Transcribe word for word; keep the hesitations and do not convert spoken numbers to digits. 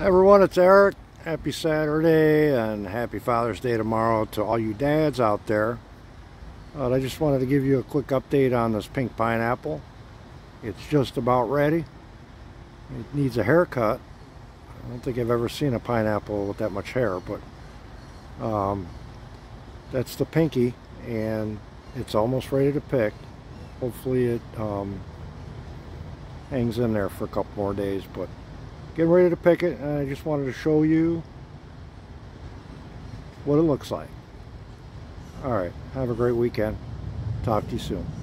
Everyone, it's Eric. Happy Saturday and happy Father's Day tomorrow to all you dads out there. Uh, I just wanted to give you a quick update on this pink pineapple. It's just about ready. It needs a haircut. I don't think I've ever seen a pineapple with that much hair, but um, that's the pinky, and it's almost ready to pick. Hopefully it um, hangs in there for a couple more days, but getting ready to pick it, and I just wanted to show you what it looks like. Alright, have a great weekend. Talk to you soon.